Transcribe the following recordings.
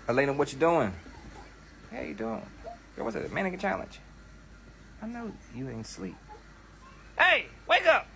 Elena, what you doing? How you doing? Girl, what's that? Mannequin challenge? I know you ain't sleep. Hey, wake up!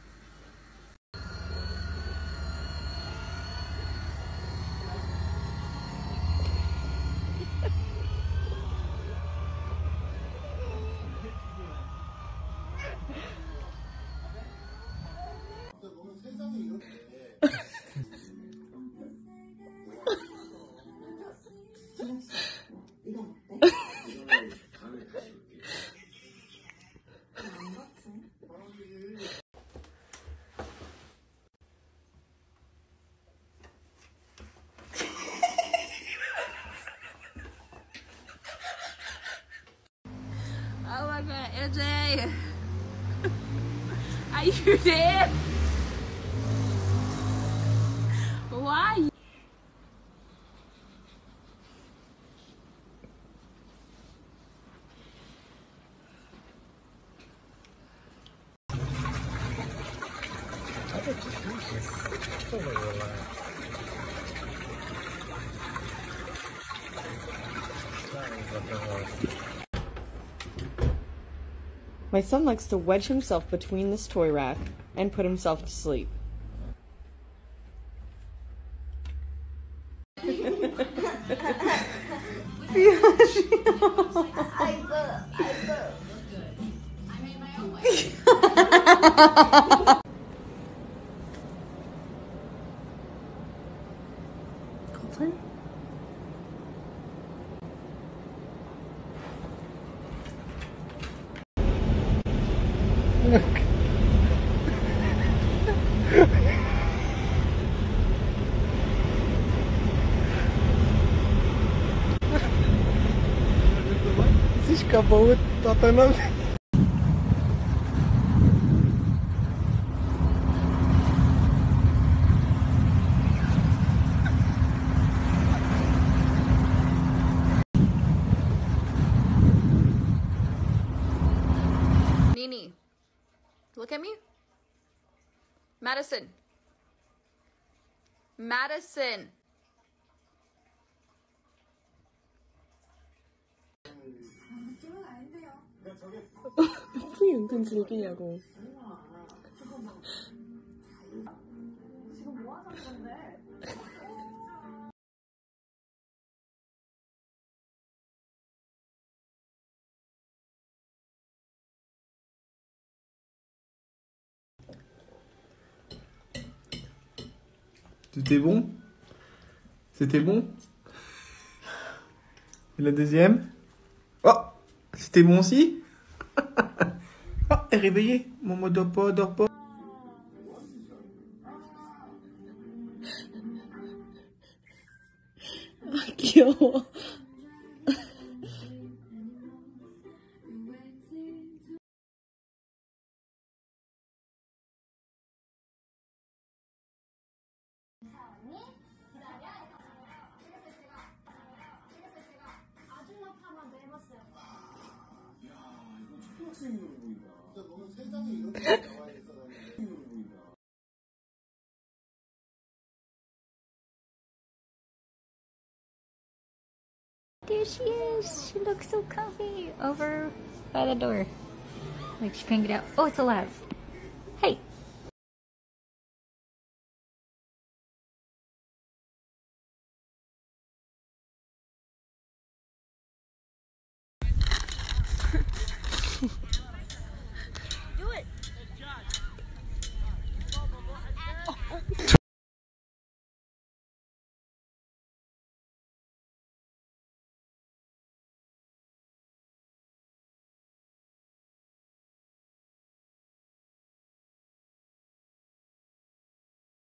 Oh my god, LJ! Are you there? Why? My son likes to wedge himself between this toy rack and put himself to sleep. Colton? Sich kaputt, tatanam. Nini, look at me. Madison. Madison. 왜 은근 즐기냐고. C'était bon? C'était bon? Et la deuxième? Oh! C'était bon aussi? Oh, elle est réveillée. Maman dort pas, dort pas. 아, 귀여워. There she is. She looks so comfy over by the door. Like she can't get out. Oh, it's alive. Hey.